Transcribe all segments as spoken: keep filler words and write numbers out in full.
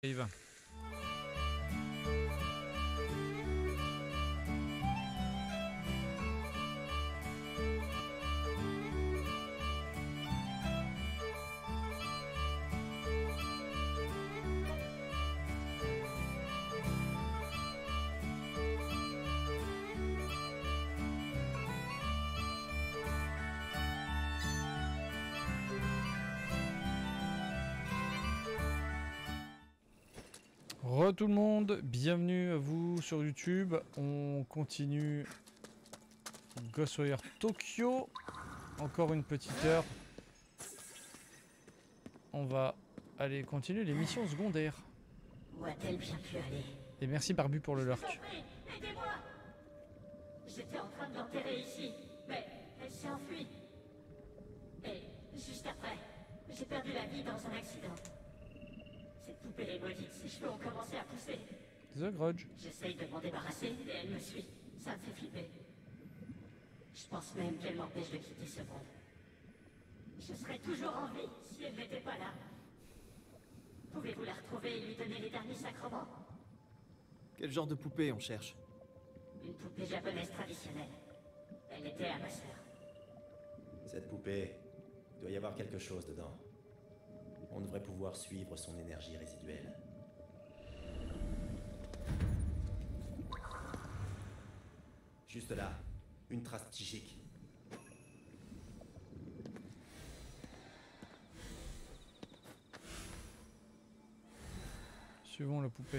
arrive. Re tout le monde, bienvenue à vous sur YouTube. On continue Ghostwire Tokyo. Encore une petite heure. On va aller continuer les missions secondaires. Où a-t-elle bien pu aller? Et merci Barbu pour le lurk. Aidez-moi! J'étais en train de l'enterrer ici, mais elle s'est enfuie. Et juste après, j'ai perdu la vie dans un accident. Cette poupée est maudite, ses cheveux ont commencé à pousser. The Grudge. J'essaye de m'en débarrasser et elle me suit. Ça me fait flipper. Je pense même qu'elle m'empêche de quitter ce monde. Je serais toujours en vie si elle n'était pas là. Pouvez-vous la retrouver et lui donner les derniers sacrements? Quel genre de poupée on cherche? Une poupée japonaise traditionnelle. Elle était à ma sœur. Cette poupée, il doit y avoir quelque chose dedans. On devrait pouvoir suivre son énergie résiduelle. Juste là, une trace psychique. Suivons la poupée.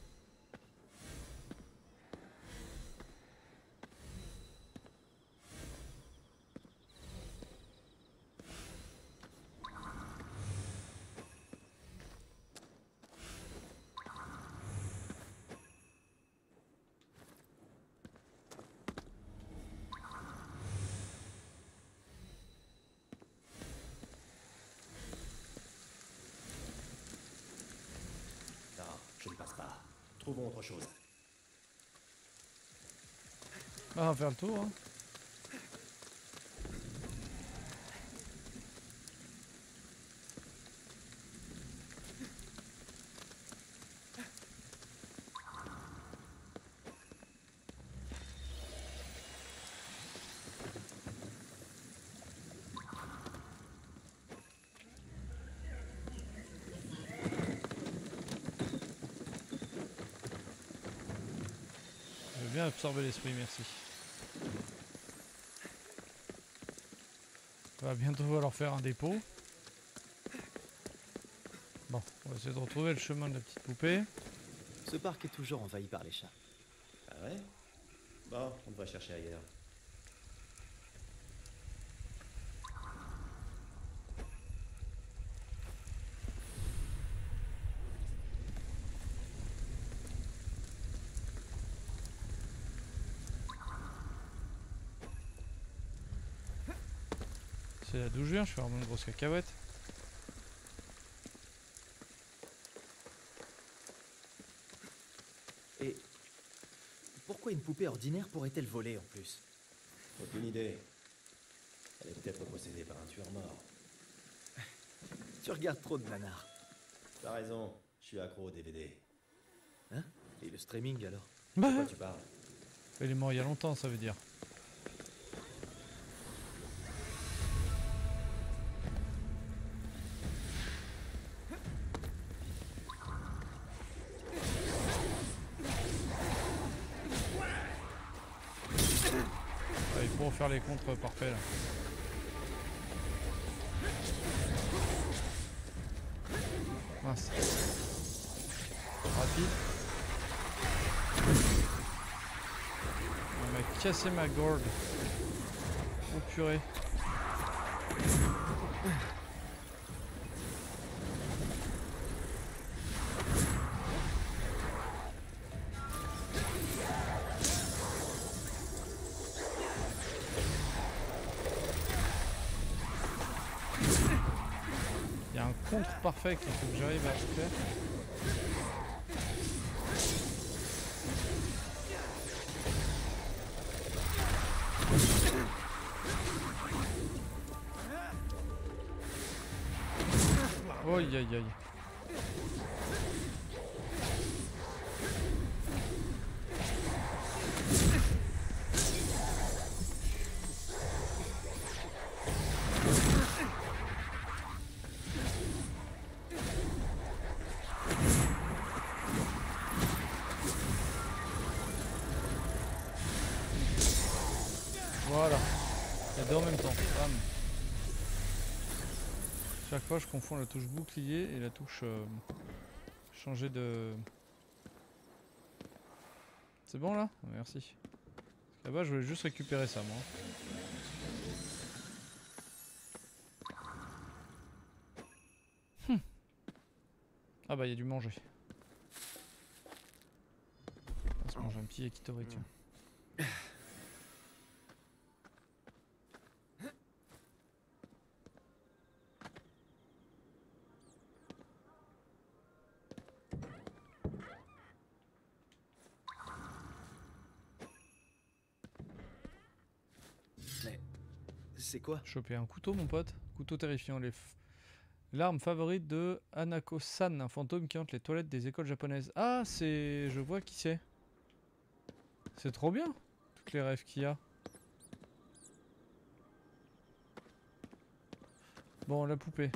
Non, je ne passe pas. Trouvons autre chose. Ah, on va faire le tour. Hein. Je veux bien absorber l'esprit, merci. On va bientôt falloir faire un dépôt. Bon, on va essayer de retrouver le chemin de la petite poupée. Ce parc est toujours envahi par les chats. Ah ouais? Bon, on devrait chercher ailleurs. C'est là d'où je viens, je fais vraiment une grosse cacahuète. Et pourquoi une poupée ordinaire pourrait-elle voler en plus? Aucune idée. Elle est peut-être possédée par un tueur mort. Tu regardes trop de nanars. T'as raison, je suis accro au D V D. Hein? Et le streaming alors? De quoi Bah, tu parles? il est mort il y a longtemps, ça veut dire. Ah, il faut faire les contres parfaits là. Mince. Rapide. On m'a cassé ma gourde. Oh purée. Il y a un contre parfait qu'il faut que j'arrive à faire. Aïe aïe aïe. deux en même temps. Bam. Chaque fois je confonds la touche bouclier et la touche euh, changer de... C'est bon là? Merci. Là-bas je voulais juste récupérer ça moi. Hum. Ah bah il y a du manger. On va se manger un petit yakitori tiens. C'est quoi? Choper un couteau mon pote. Couteau terrifiant. Les f... L'arme favorite de Hanako-san, un fantôme qui hante les toilettes des écoles japonaises. Ah c'est... Je vois qui c'est. C'est trop bien. Toutes les rêves qu'il y a. Bon la poupée.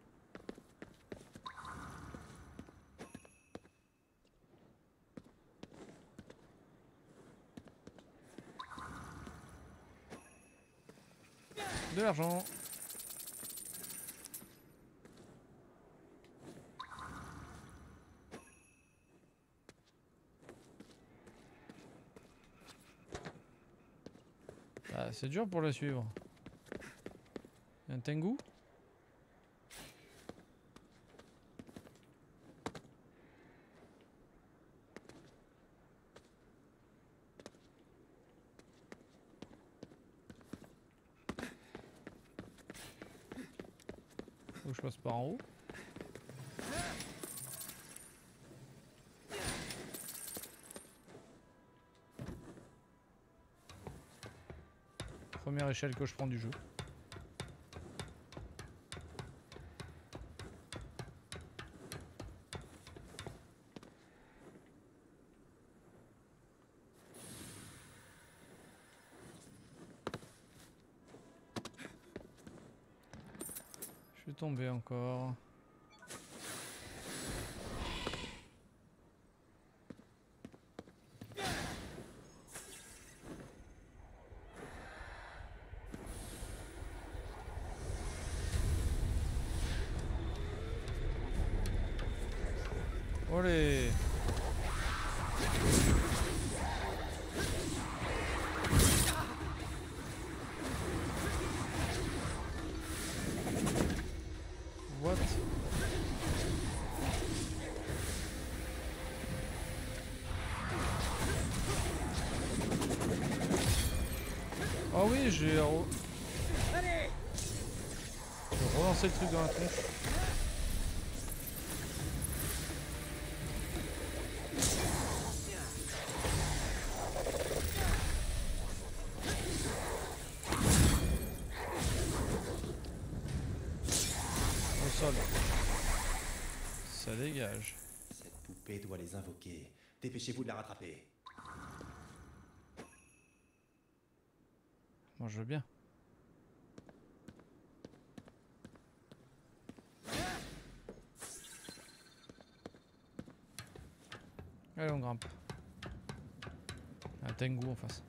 De l'argent. Ah, c'est dur pour la suivre. Y a un Tengu? Faut que je passe par en haut. Première échelle que je prends du jeu. Je suis tombé encore. Olé! What? Oh oui, j'ai re... j'ai relancé le truc dans la tronche. Ça dégage. Cette poupée doit les invoquer. Dépêchez-vous de la rattraper. Moi je veux bien. Allez on grimpe. Un Tengu en face.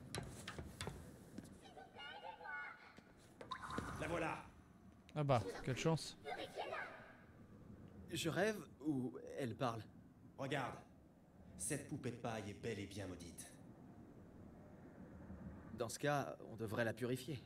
La voilà. Ah bah, quelle chance. Je rêve ou elle parle? Regarde. Cette poupée de paille est bel et bien maudite. Dans ce cas, on devrait la purifier.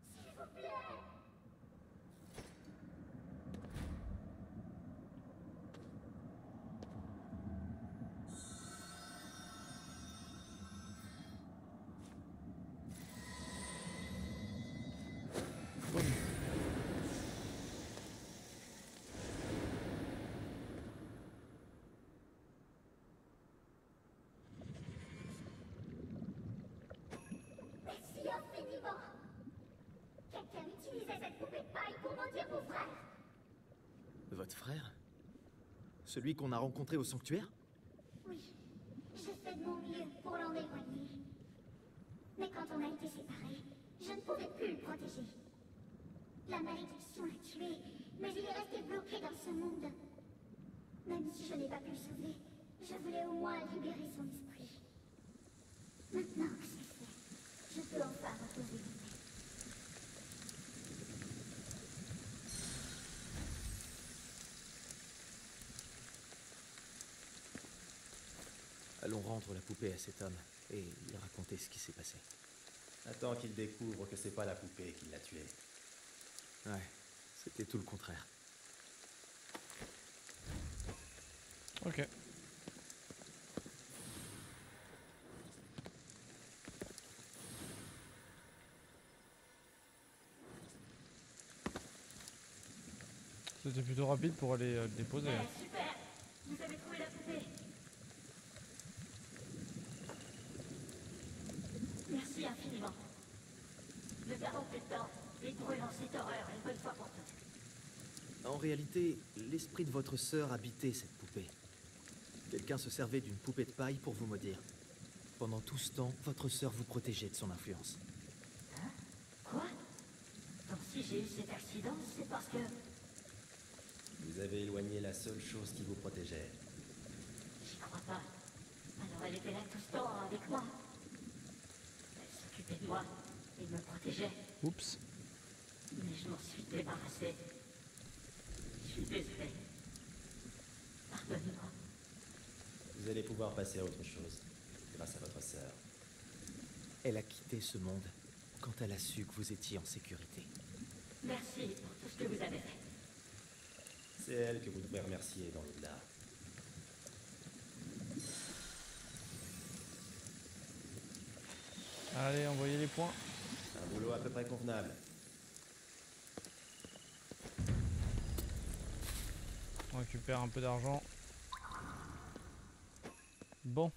Boum. Merci infiniment. Quelqu'un utilisait cette poupée de paille pour mentir mon frère. Votre frère? Celui qu'on a rencontré au sanctuaire? Oui, j'ai fait de mon mieux pour l'en éloigner. Mais quand on a été séparés, je ne pouvais plus le protéger. La malédiction l'a tué, mais il est resté bloqué dans ce monde. Même si je n'ai pas pu le sauver, je voulais au moins libérer son esprit. Maintenant que c'est fait, je peux enfin reposer mes mains. Allons rendre la poupée à cet homme et lui raconter ce qui s'est passé. Attends qu'il découvre que c'est pas la poupée qui l'a tué. Ouais, c'était tout le contraire. Ok. C'était plutôt rapide pour aller euh, le déposer. Ouais, Hein. super. Vous avez trouvé la poupée. Merci infiniment. Ne perdons plus de temps et brûlons cette horreur une bonne fois pour toutes. En réalité, l'esprit de votre sœur habitait cette poupée. Quelqu'un se servait d'une poupée de paille pour vous maudire. Pendant tout ce temps, votre sœur vous protégeait de son influence. Hein? Quoi? Donc si j'ai eu cet accident, c'est parce que... Vous avez éloigné la seule chose qui vous protégeait. J'y crois pas. Alors elle était là tout ce temps avec moi. Elle s'occupait de moi et me protégeait. Oups. Mais je m'en suis débarrassé. Je suis désolé. Pardonnez-moi. Vous allez pouvoir passer à autre chose, grâce à votre sœur. Elle a quitté ce monde quand elle a su que vous étiez en sécurité. Merci pour tout ce que vous avez fait. C'est elle que vous devez remercier dans l'au-delà. Allez, envoyez les points. Un boulot à peu près convenable. On récupère un peu d'argent. Bon.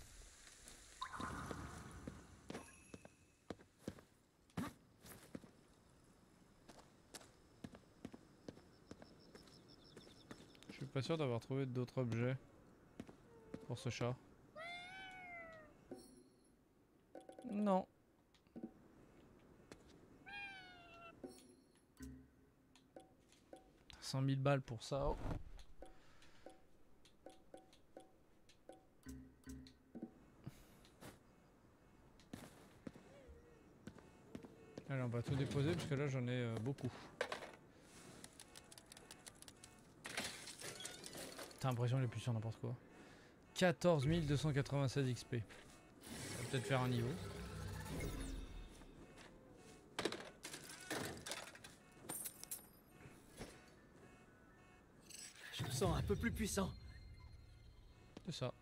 Je suis pas sûr d'avoir trouvé d'autres objets pour ce chat. Non. cent mille balles pour ça. Oh. Allez, on va tout déposer parce que là j'en ai euh, beaucoup. T'as l'impression qu'il est plus sur n'importe quoi. quatorze mille deux cent quatre-vingt-seize X P. On va peut-être faire un niveau. Je me sens un peu plus puissant. C'est ça.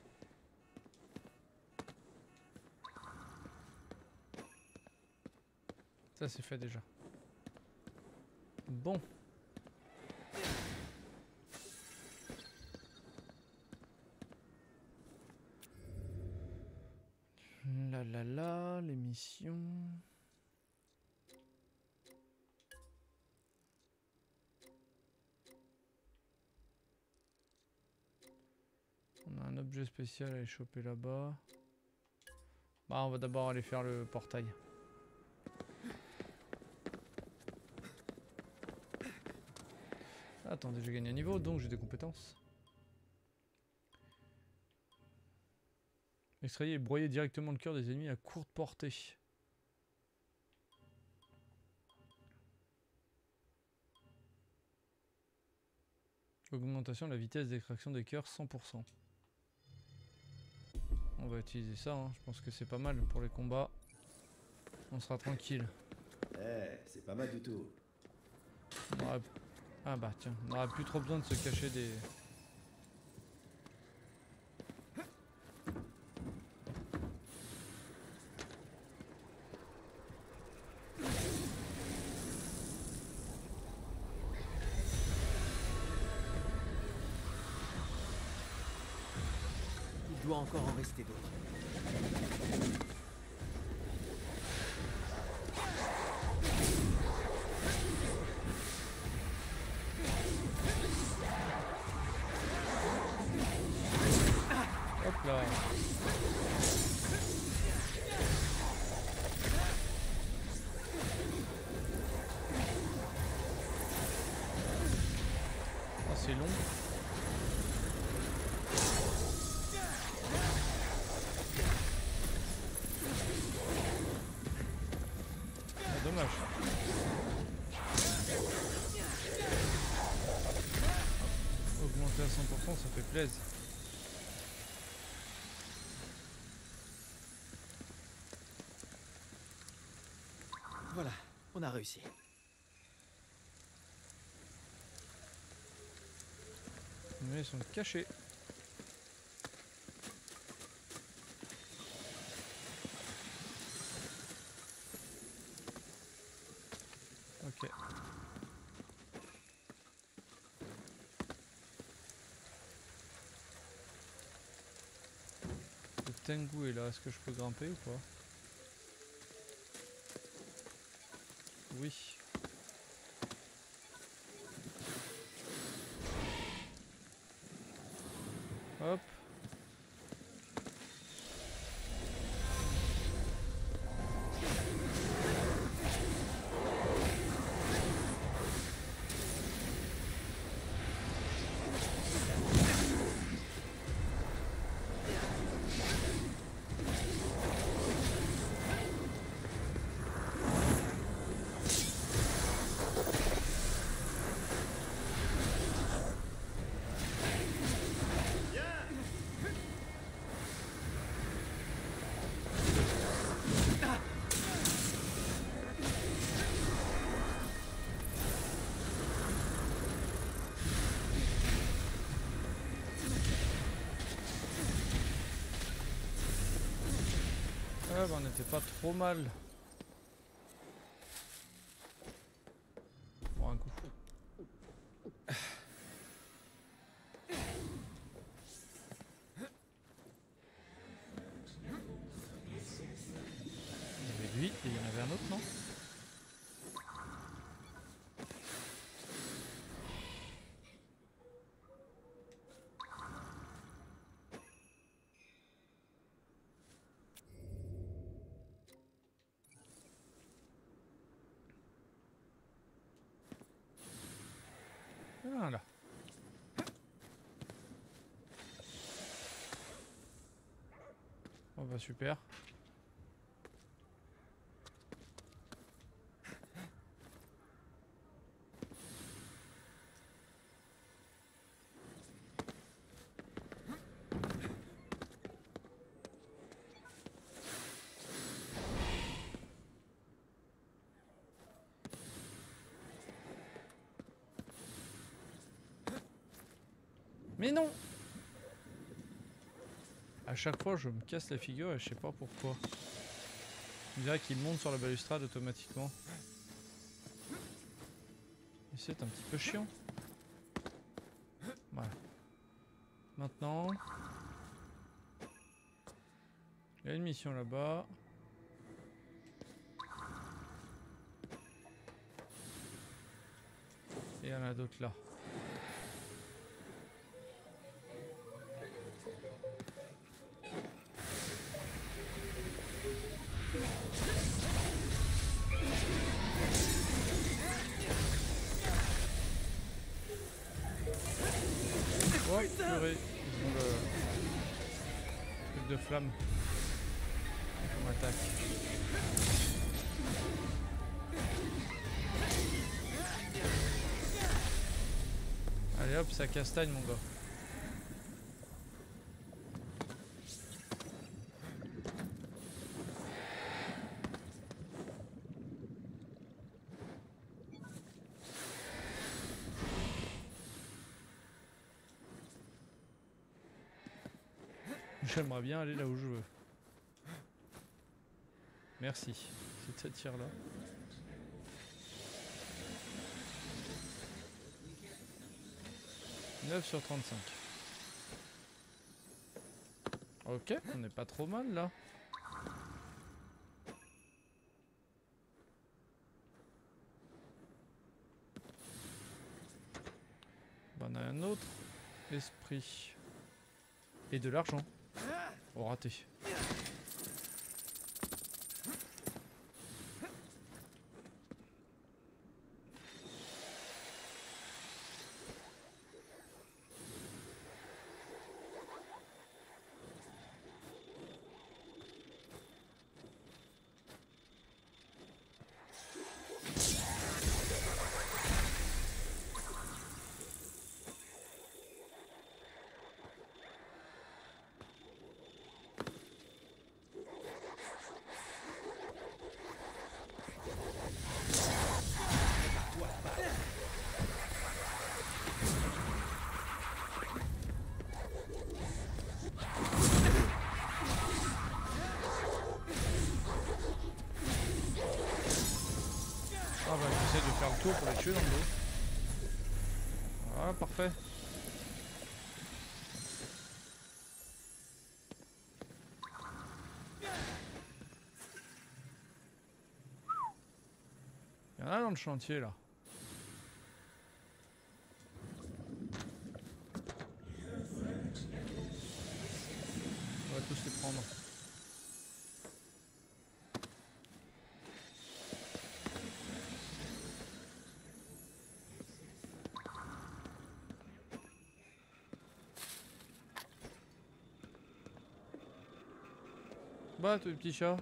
Ça c'est fait déjà. Bon. Là là là, les missions. On a un objet spécial à aller choper là-bas. Bah on va d'abord aller faire le portail. Attendez, j'ai gagné un niveau, donc j'ai des compétences. Extrayer et broyer directement le cœur des ennemis à courte portée. Augmentation de la vitesse d'extraction des cœurs cent pour cent. On va utiliser ça, hein. Je pense que c'est pas mal pour les combats. On sera tranquille. Eh, c'est pas mal du tout. On aura... Ah bah tiens, on n'aura plus trop besoin de se cacher des... Il doit encore en rester d'autres. Hop là. Ah, c'est long. Ah, dommage. Augmenter à cent pour cent, ça fait plaisir. Voilà, on a réussi. Mais ils sont cachés. Ok. Le Tengu est là, est-ce que je peux grimper ou pas? Oui. Hop. Ah bah on n'était pas trop mal. Bon, un coup. Il y avait lui et il y en avait un autre, non? Voilà. Oh bah super. Mais non! À chaque fois je me casse la figure et je sais pas pourquoi. On dirait qu'il monte sur la balustrade automatiquement. Et c'est un petit peu chiant. Voilà. Maintenant... il y a une mission là-bas. Et il y en a d'autres là. Oh purée, ils ont le truc de flamme. On m'attaque. Allez hop, ça castagne mon gars. J'aimerais bien aller là où je veux. Merci. Si ça tire là. neuf sur trente-cinq. Ok, on n'est pas trop mal là. Ben, on a un autre esprit. Et de l'argent. Oh, raté. couteau pour les tuer dans le dos. Voilà, parfait. Il y en a dans le chantier là. On va tous les prendre. Bah, toi, petit chat.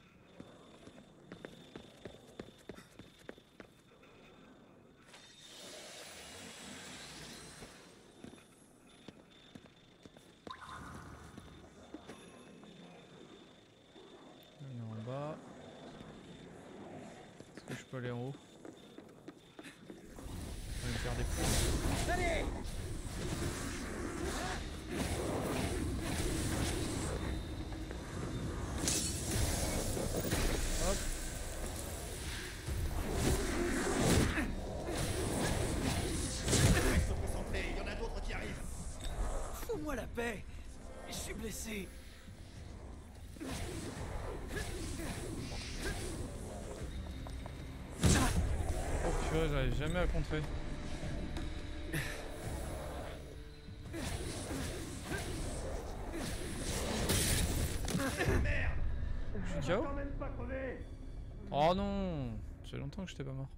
On est en bas. Est-ce que je peux aller en haut? Je vais me faire des points. Allez! Hop. Ils sont concentrés, il y en a d'autres qui arrivent. Fous-moi la paix. Je suis blessé. Oh purée, j'arrive jamais à contrer. Merde! Je suis K O? Quand même pas crevé! Oh non! Ça fait longtemps que j'étais pas mort.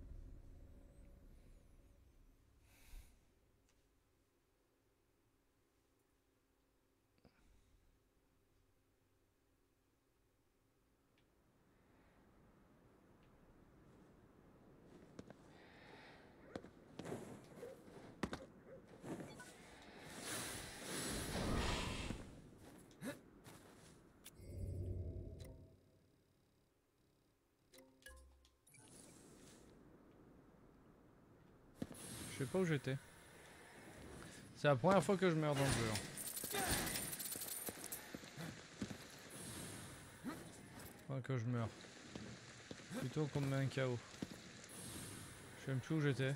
Je sais pas où j'étais. C'est la première fois que je meurs dans le jeu. Hein. Enfin, que je meurs. Plutôt qu'on me met un K O. Je sais même plus où j'étais.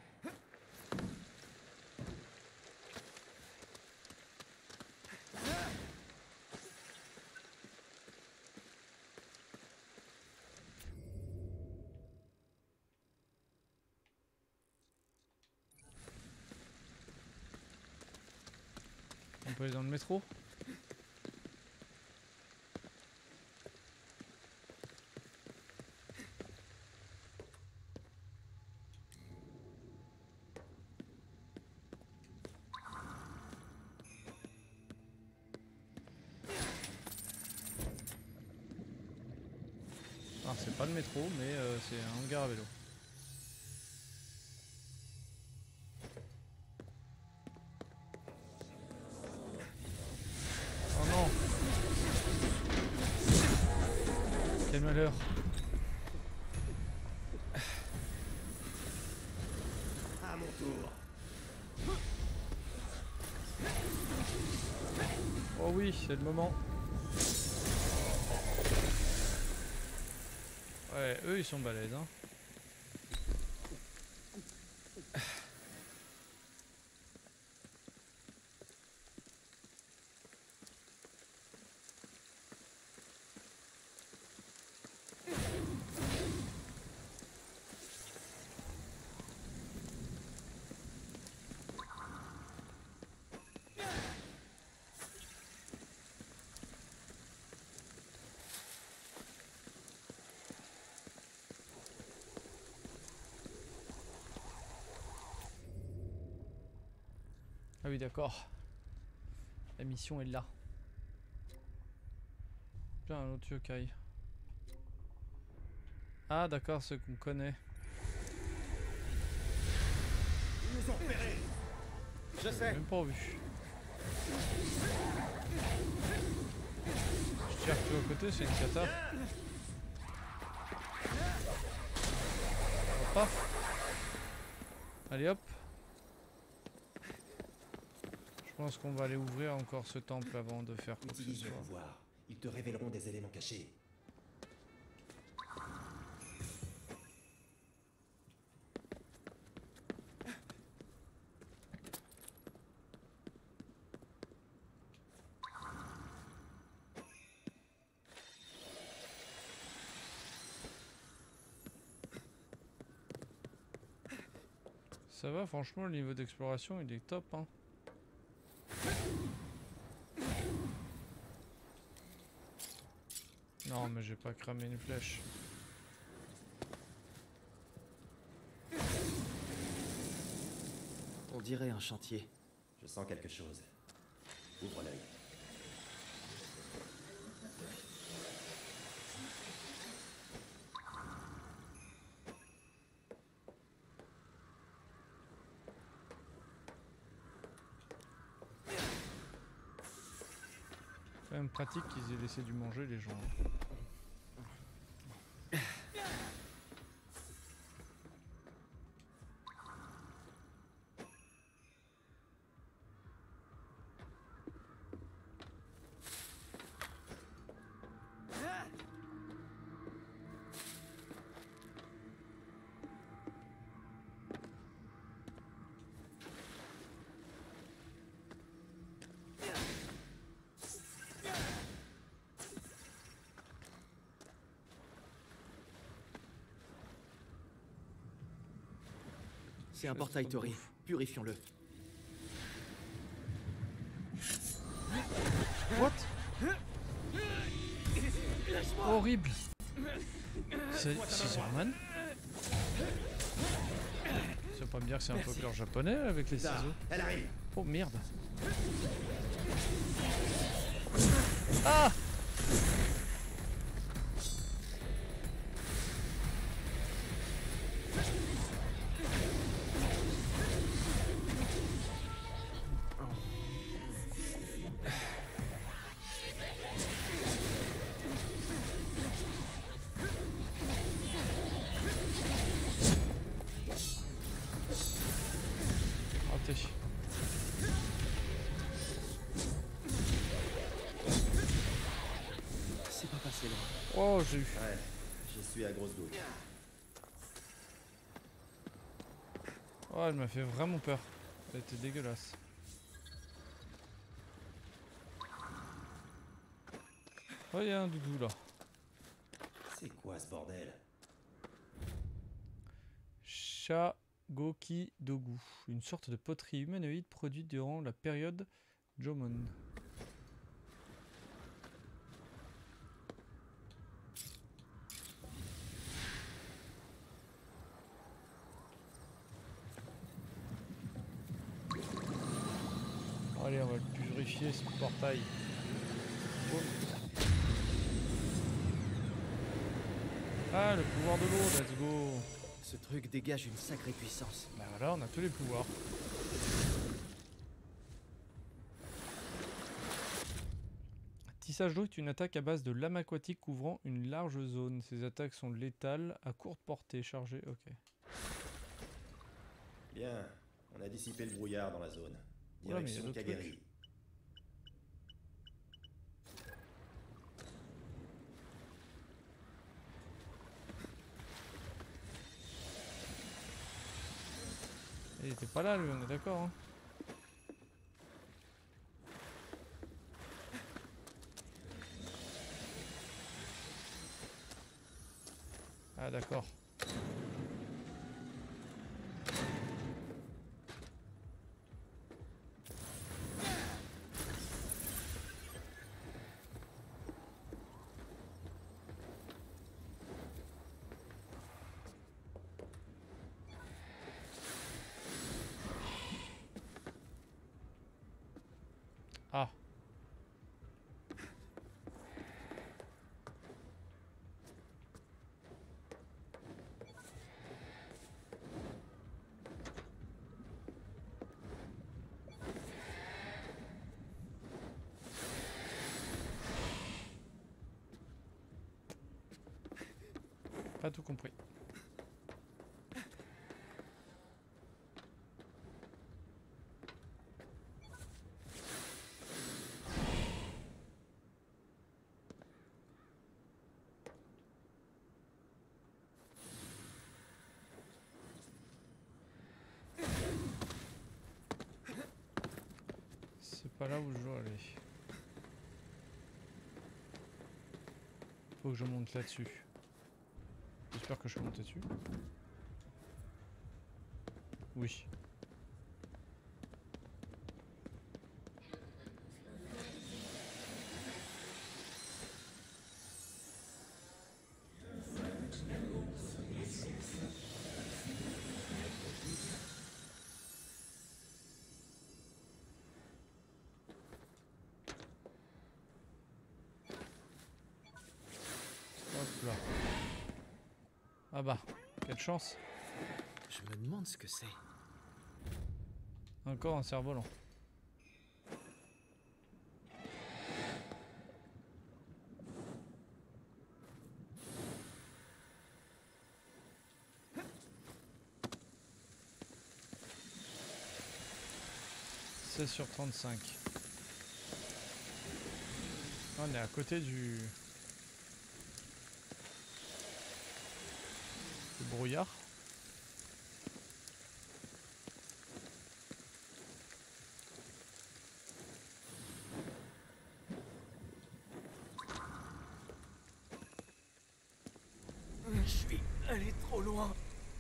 On peut aller dans le métro? Alors c'est pas le métro mais euh, c'est un hangar à vélo. Oh non! Quel malheur! À mon tour. Oh oui, c'est le moment. Ouais, eux ils sont balèzes hein. Ah oui d'accord. La mission est là. Putain, un autre yokai. Ah d'accord, ceux qu'on connaît. Ils nous ont repérés. Je J'avais sais. même pas vu. Je tire tout à côté, c'est une cata. Hop, paf. Allez hop. Je pense qu'on va aller ouvrir encore ce temple avant de faire quoi que ce Utilise le soit. pouvoir. Ils te révéleront des éléments cachés. Ça va, franchement, le niveau d'exploration, il est top, hein. Non, mais j'ai pas cramé une flèche. On dirait un chantier. Je sens quelque chose. Ouvre l'œil. Quand même pratique qu'ils aient laissé du manger, les gens. C'est un portail Tori. Purifions-le. What? Horrible. C'est Scissorman? Tu vas pas me dire que c'est un poker japonais avec les Ça, ciseaux? elle arrive. Oh merde. Ah! Raté. C'est pas passé loin. Oh, j'ai eu. Ouais, j'y suis à grosse doute. Oh, elle m'a fait vraiment peur. Elle était dégueulasse. Oh, il y a un doudou là. C'est quoi ce bordel? Shagoki Dogu, une sorte de poterie humanoïde produite durant la période Jomon. Allez, on va le purifier ce portail. Boum. Ah, le pouvoir de l'eau, let's go. Ce truc dégage une sacrée puissance. Bah voilà, on a tous les pouvoirs. Tissage d'eau est une attaque à base de lame aquatique couvrant une large zone. Ces attaques sont létales à courte portée chargée. Ok. Bien, on a dissipé le brouillard dans la zone. Ouais, mais il y a Direction d'autres Kagari. Il était pas là lui, on est d'accord hein. Ah d'accord. Ah. Pas tout compris. C'est pas là où je dois aller. Faut que je monte là-dessus. J'espère que je peux monter dessus. Oui. Hop là. Ah bah, quelle chance. Je me demande ce que c'est. Encore un cerf-volant. seize sur trente-cinq. On est à côté du... du brouillard. Je suis allé trop loin.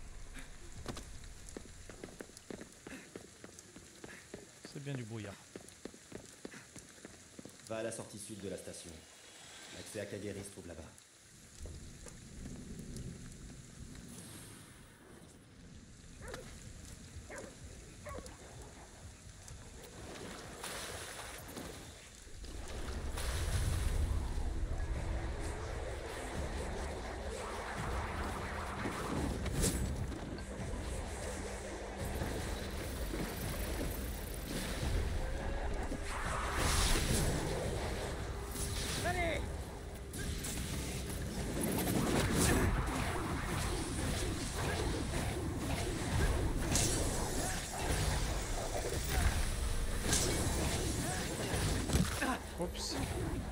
C'est bien du brouillard. Va à la sortie sud de la station. L'accès à Kagery se trouve là-bas. Oups.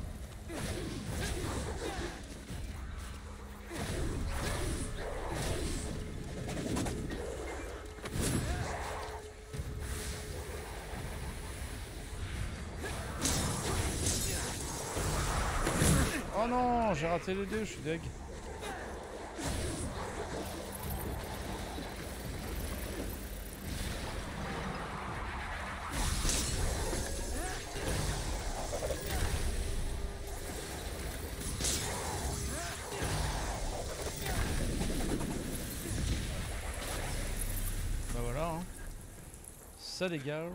Oh non, j'ai raté les deux, je suis deg. Bah voilà, hein. Ça dégage.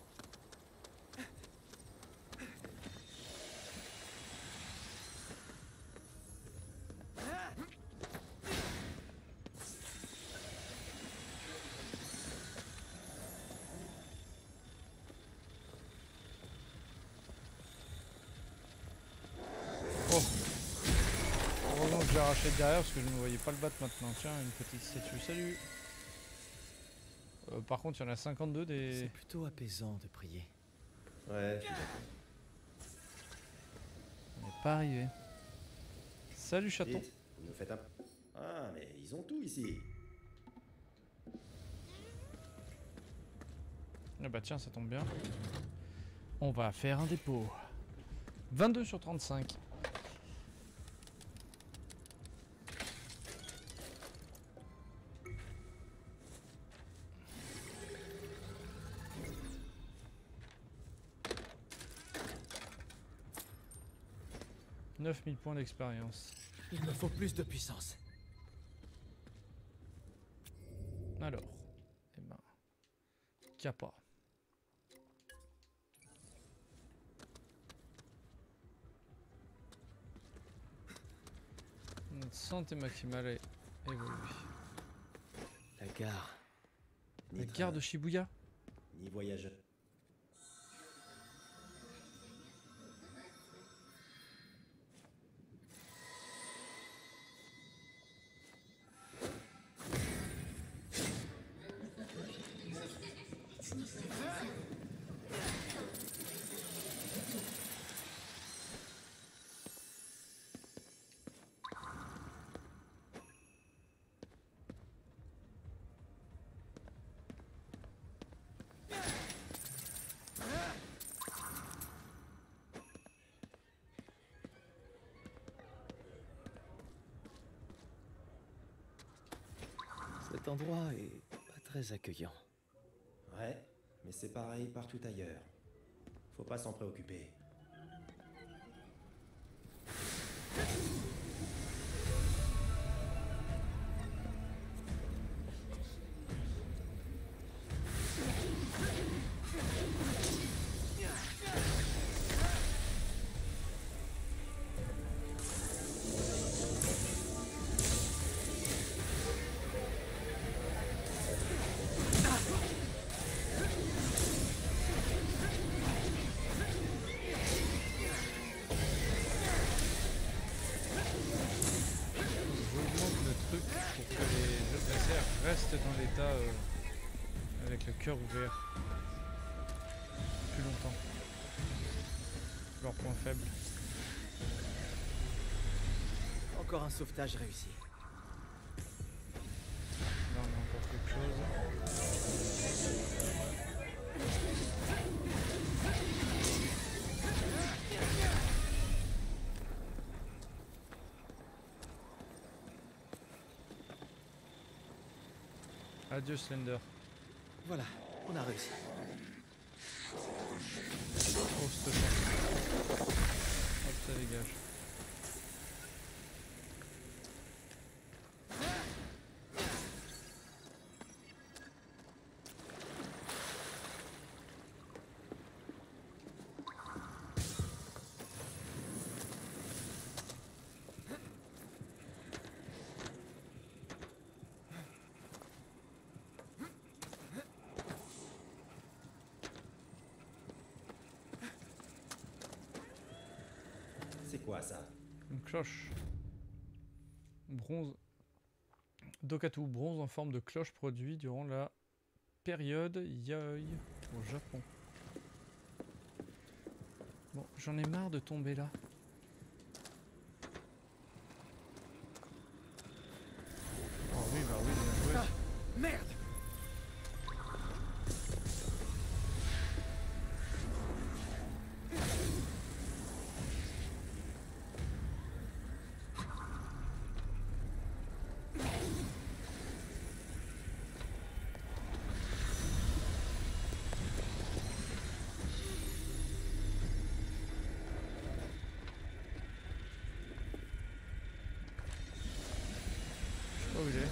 Oh. Heureusement que j'ai arraché de derrière parce que je ne voyais pas le battre maintenant. Tiens, une petite statue, salut. Euh, par contre, il y en a cinquante-deux des... C'est plutôt apaisant de prier. Ouais, je suis d'accord. On n'est pas arrivé. Salut chaton. Vite, vous nous faites un... Ah, mais ils ont tout ici. Ah bah tiens, ça tombe bien. On va faire un dépôt. vingt-deux sur trente-cinq. neuf mille points d'expérience. Il me faut plus de puissance. Alors, eh ben, Kappa. Notre santé maximale est évoluée. La gare. Ni La train, gare de Shibuya. ni voyageur. Cet endroit est pas très accueillant. Ouais, mais c'est pareil partout ailleurs. Faut pas s'en préoccuper. J'augmente le truc pour que les adversaires restent dans l'état euh, avec le cœur ouvert plus longtemps. Leur point faible. Encore un sauvetage réussi. Là on a encore quelque chose. Adieu Slender. Voilà, on a réussi. Oh cette chance. Hop ça dégage. C'est quoi ça? Une cloche. Bronze. Dokatu, bronze en forme de cloche produit durant la période Yayoi au Japon. Bon, j'en ai marre de tomber là. Oh oui, bah oui, bien joué. Merde! Je sais pas où il est.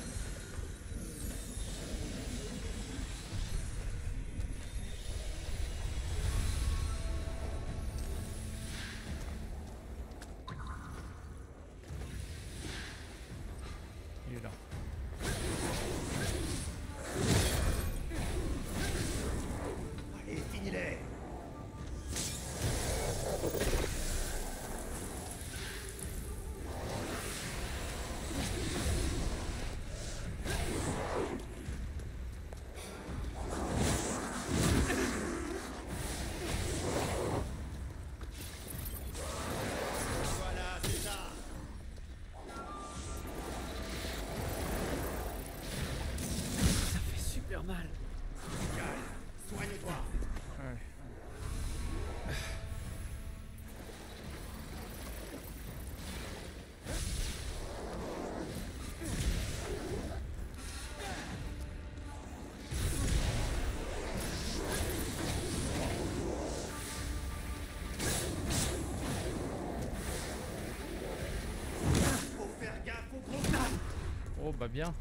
Il est là. Allez, finis-les. Voilà, c'est ça. Ça fait super mal. Calme, soigne-toi. Ouais. Faut faire gaffe au gros tas. Oh bah bien.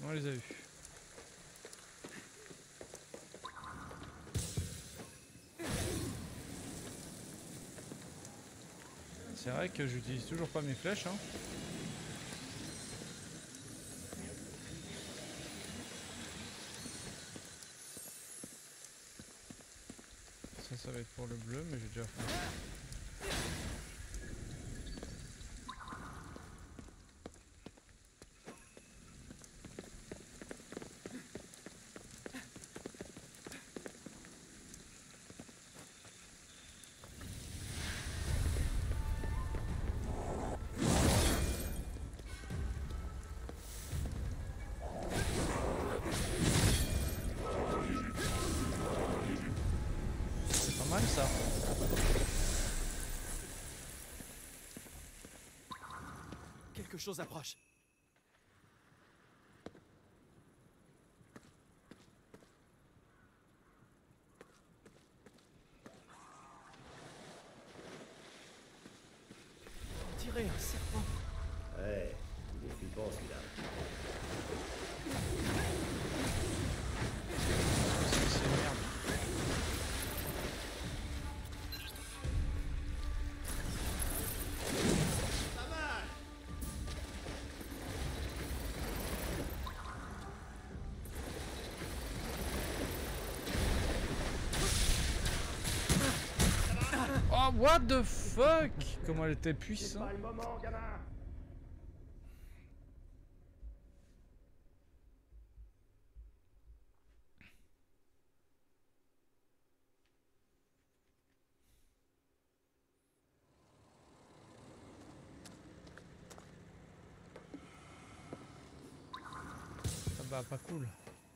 On les a vus. C'est vrai que j'utilise toujours pas mes flèches, hein. Ça, ça va être pour le bleu, mais j'ai déjà fait. Ça. Quelque chose approche. On dirait un serpent. Ouais, il est flippant celui-là. C'est merde. Oh, what the fuck? Comment elle était puissante. Pas le moment, gamin. Ah bah pas cool.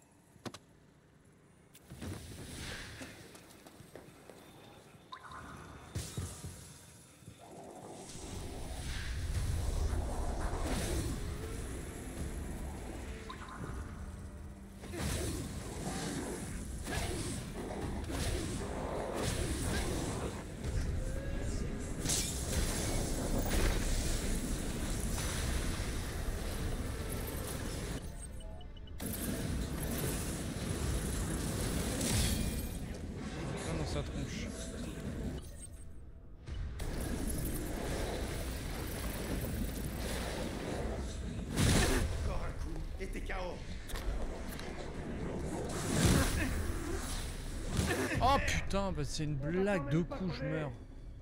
Sa tronche. Encore un coup, et t'es K O. Oh putain, bah c'est une blague, deux coups je meurs.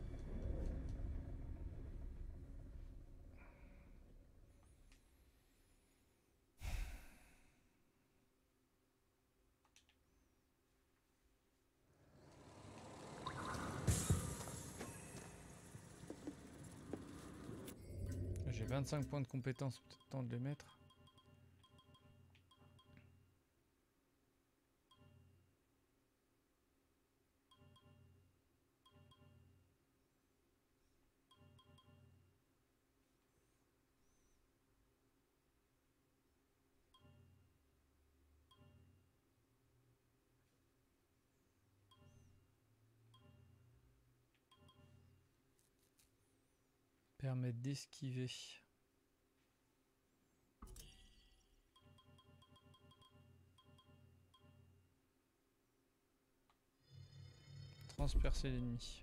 J'ai vingt-cinq points de compétence, peut-être temps de les mettre. Permettre d'esquiver. Transpercer l'ennemi.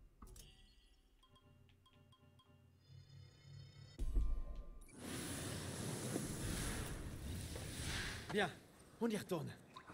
Bien, on y retourne.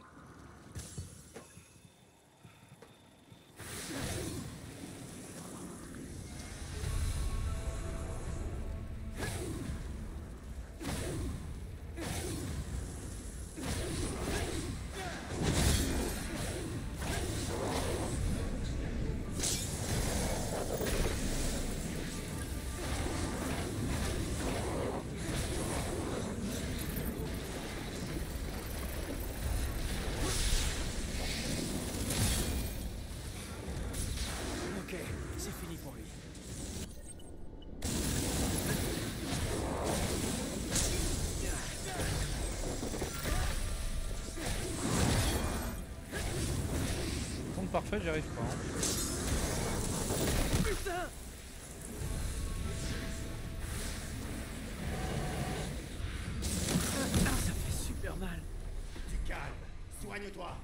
C'est fini pour lui. Compte parfait, j'y arrive pas. Hein. Putain! Ça fait super. Soigne-toi.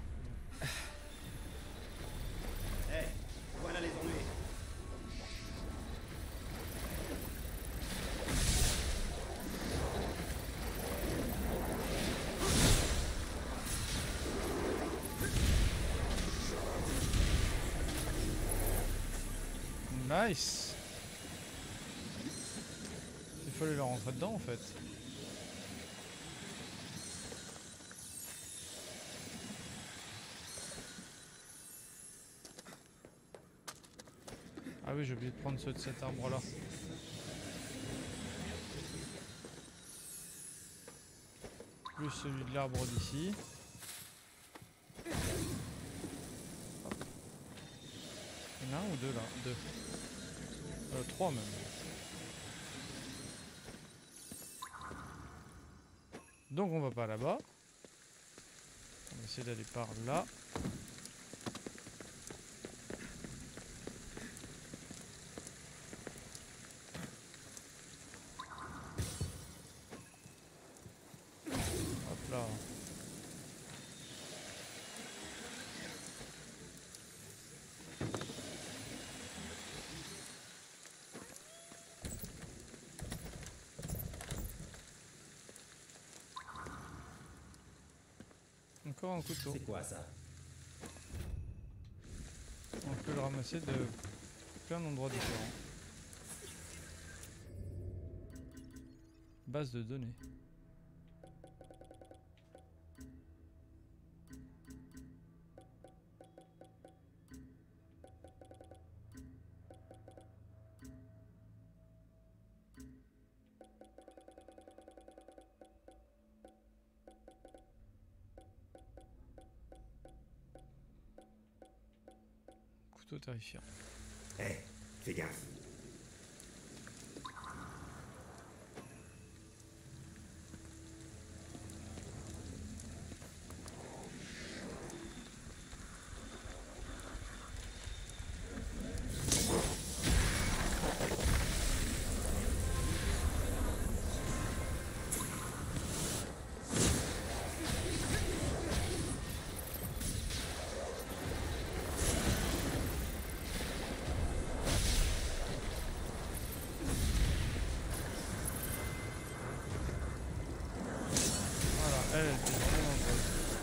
Hé, voilà les ennuis. Nice. Il fallait leur rentrer dedans en fait. Ah oui, j'ai oublié de prendre ceux de cet arbre là. Plus celui de l'arbre d'ici. Il y en a un ou deux là? Deux. Euh, trois même. Donc on va pas là-bas. On va essayer d'aller par là. Hop là. Encore un couteau. C'est quoi ça? On peut le ramasser de plein d'endroits différents. Base de données. Couteau terrifiant. Hé, fais gaffe. Elle, elle était vraiment dangereuse.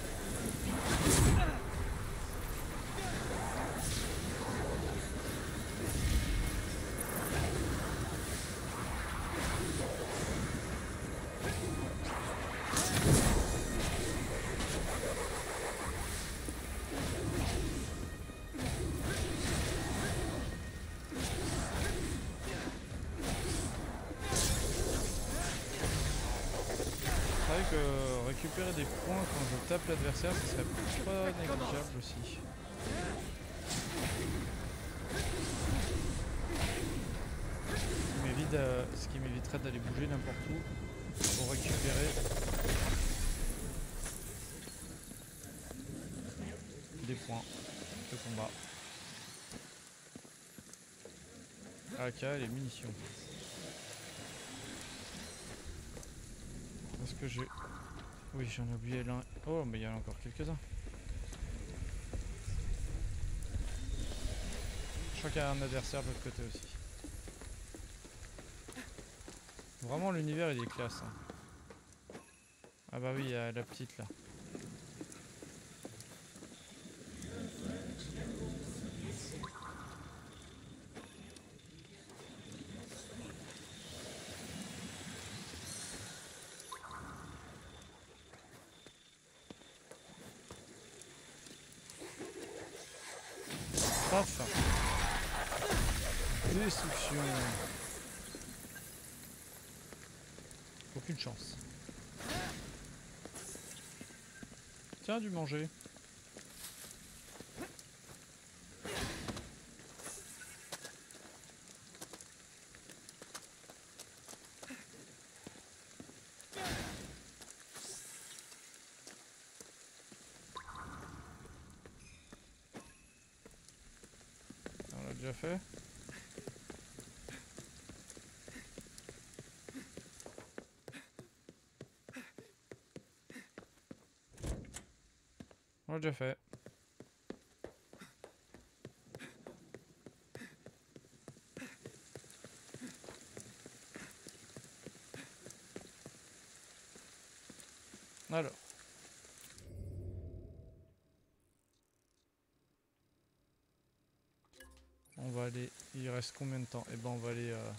Que récupérer des points quand je tape l'adversaire, ce serait pas négligeable aussi. Ce qui m'évite, euh, ce qui m'éviterait d'aller bouger n'importe où pour récupérer des points de combat. A K et les munitions. Est-ce que j'ai... Oui, j'en ai oublié l'un. Oh, mais il y en a encore quelques-uns. Je crois qu'il y a un adversaire de l'autre côté aussi. Vraiment, l'univers, il est classe. Hein. Ah bah oui, il y a la petite là. Paf. Destruction. Aucune chance. Tiens, du manger. On l'a déjà fait. l'a déjà fait. Alors. On va aller... Il reste combien de temps? Eh ben on va aller... Euh,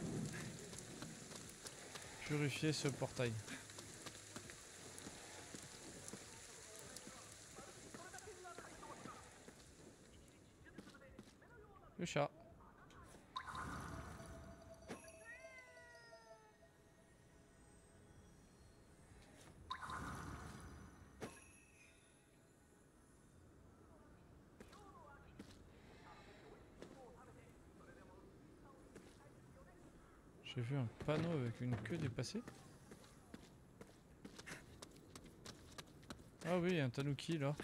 purifier ce portail. Le chat. J'ai vu un panneau avec une queue dépassée. Ah oui, un tanuki là.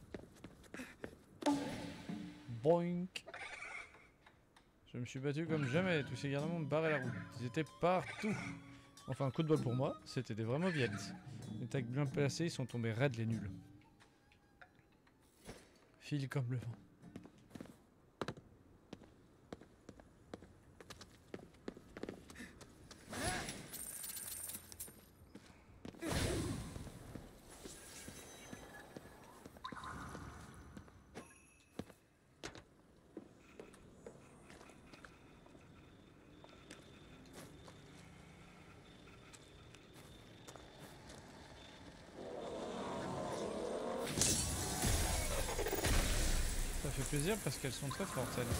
Boink. Je me suis battu comme jamais, tous ces garnements me barraient la route. Ils étaient partout. Enfin, un coup de bol pour moi, c'était des vrais mauviettes. Les tags bien placés, ils sont tombés raides les nuls. File comme le vent. Ça fait plaisir parce qu'elles sont très fortes elles.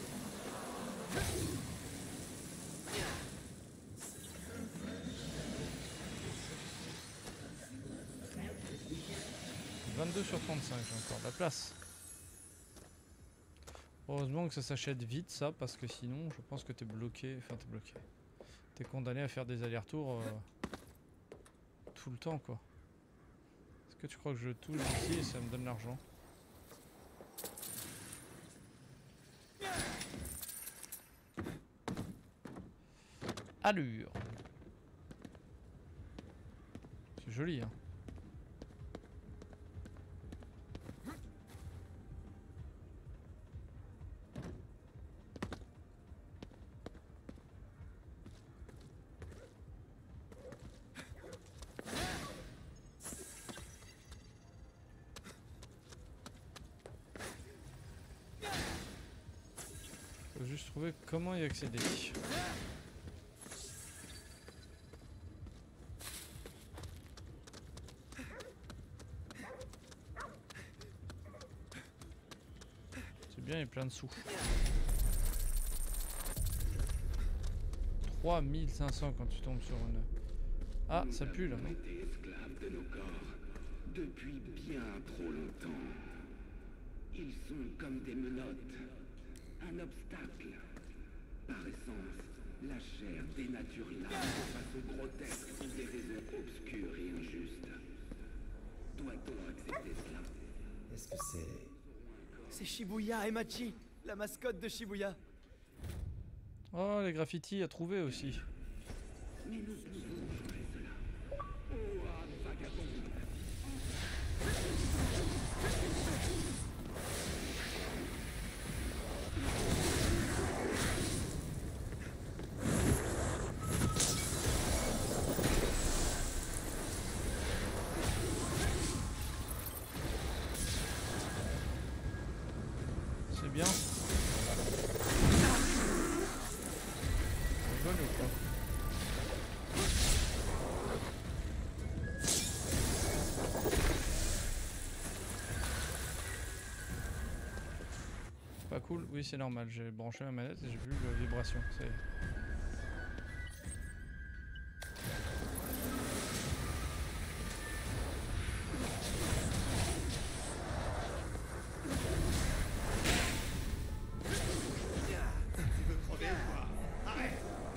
vingt-deux sur trente-cinq, j'ai encore de la place. Heureusement que ça s'achète vite ça, parce que sinon je pense que t'es bloqué, enfin t'es bloqué. T'es condamné à faire des allers-retours euh, tout le temps quoi. Est-ce que tu crois que je touche ici et ça me donne l'argent? Allure. C'est joli hein. Faut juste trouver comment y accéder. Bien, il y a plein de sous. trois mille cinq cents quand tu tombes sur une... Ah, ça pue là. Nous avons été esclaves de nos corps depuis bien trop longtemps. Ils sont comme des menottes, un obstacle. Par essence, la chair dénature l'âme de façon grotesque pour des raisons obscures et injustes. Doit-on accepter cela? Est-ce que c'est... C'est Shibuya Emachi, la mascotte de Shibuya. Oh, les graffitis à trouver aussi. Mais nous pouvons changer cela. Oh, âme vagabonde! C'est bien. On rigole ou pas? Pas cool? Oui, c'est normal. J'ai branché ma manette et j'ai vu la vibration. C'est... Tu veux crever ou quoi? Arrête!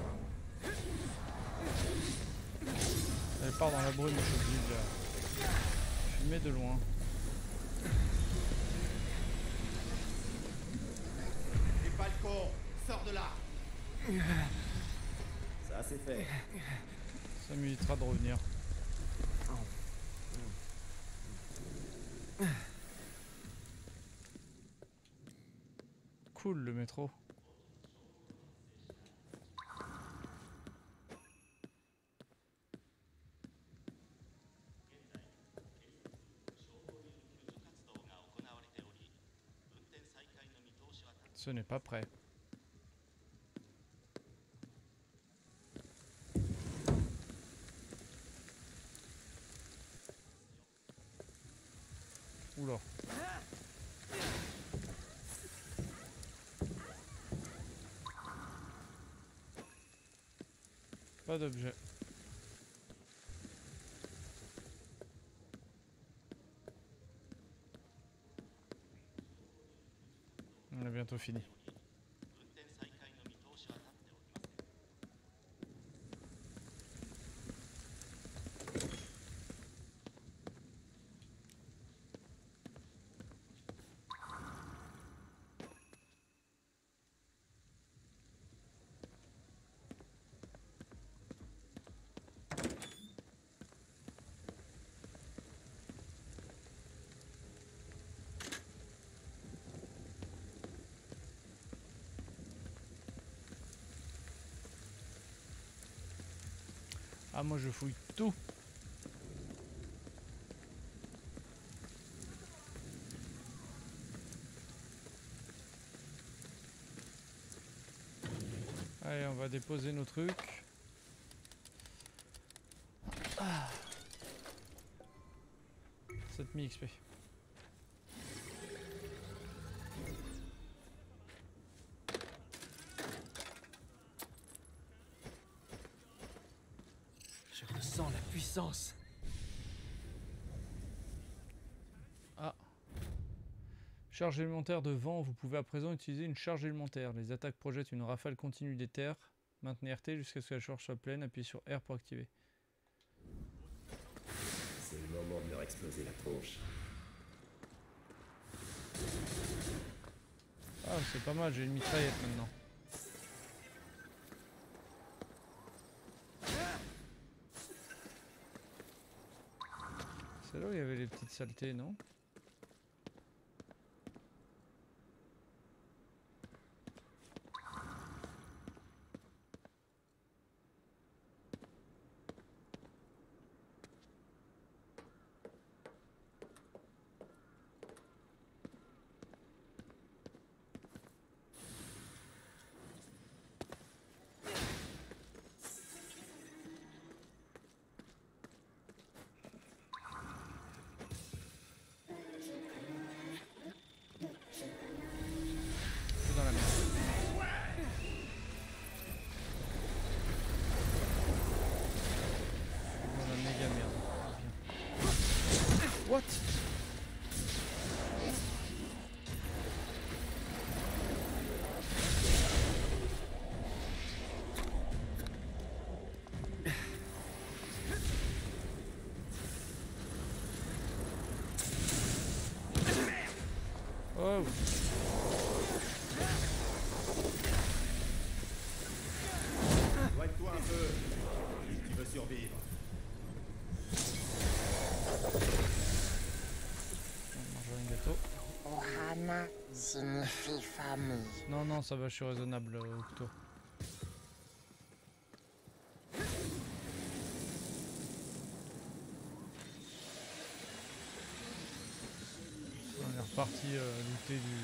Elle part dans la brume, je suis obligé de la fumer de loin. T'es pas le con! Sors de là! Ça, c'est fait. Ça m'évitera de revenir. cool le métro. Ce n'est pas prêt. Oula. Pas d'objet. On a bientôt fini. Ah, moi je fouille tout. Allez, on va déposer nos trucs. Ah. sept mille X P. Je ressens la puissance. Ah. Charge élémentaire de vent. Vous pouvez à présent utiliser une charge élémentaire. Les attaques projettent une rafale continue d'éther. Maintenez R T jusqu'à ce que la charge soit pleine. Appuyez sur R pour activer. C'est le moment de leur exploser la tronche. Ah, c'est pas mal, j'ai une mitraillette maintenant. C'est là où il y avait les petites saletés, non? Dans la merde. Dans la méga merde. Viens. What? Oh. Soigne-toi un peu. Tu veux survivre. On mange un gâteau. Ohana signifie famille. Non, non, ça va, je suis raisonnable, euh, Octo. On est reparti euh, looter du...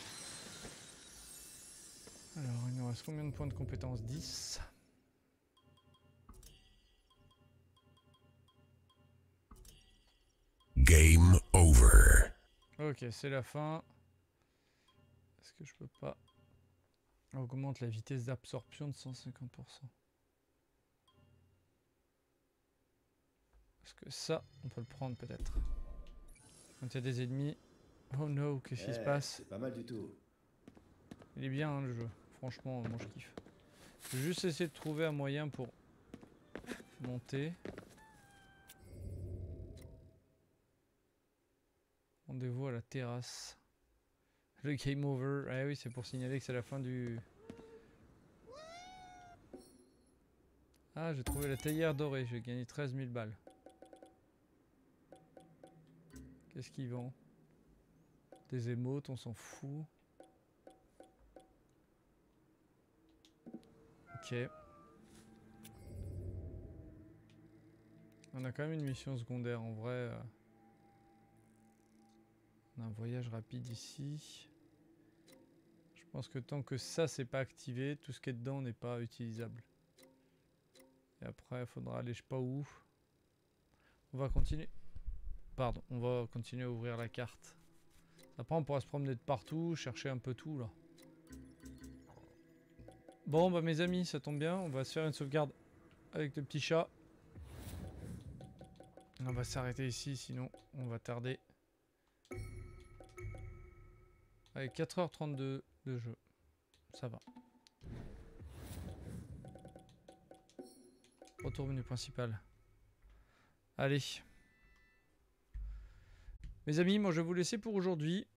Alors, il nous reste combien de points de compétence? Dix. Game over. Ok, c'est la fin. Est-ce que je peux pas... Augmente la vitesse d'absorption de cent cinquante pour cent. Est-ce que ça, on peut le prendre peut-être? Quand il y a des ennemis... Oh no, qu'est-ce qui se Eh, passe? C'est pas mal du tout. Il est bien hein, le jeu. Franchement, moi je kiffe. Je vais juste essayer de trouver un moyen pour monter. Rendez-vous à la terrasse. Le game over. Ah oui, c'est pour signaler que c'est la fin du... Ah, j'ai trouvé la théière dorée. J'ai gagné treize mille balles. Qu'est-ce qu'il vend? Des émotes, on s'en fout. Ok. On a quand même une mission secondaire en vrai. euh. On a un voyage rapide ici. Je pense que tant que ça c'est pas activé, tout ce qui est dedans n'est pas utilisable. Et après il faudra aller je sais pas où. On va continuer. Pardon, on va continuer à ouvrir la carte. Après on pourra se promener de partout, chercher un peu tout là. Bon bah mes amis, ça tombe bien, on va se faire une sauvegarde avec le petit chat. On va s'arrêter ici, sinon on va tarder. Allez, quatre heures trente-deux de jeu. Ça va. Retour au menu principal. Allez. Mes amis, moi je vais vous laisser pour aujourd'hui.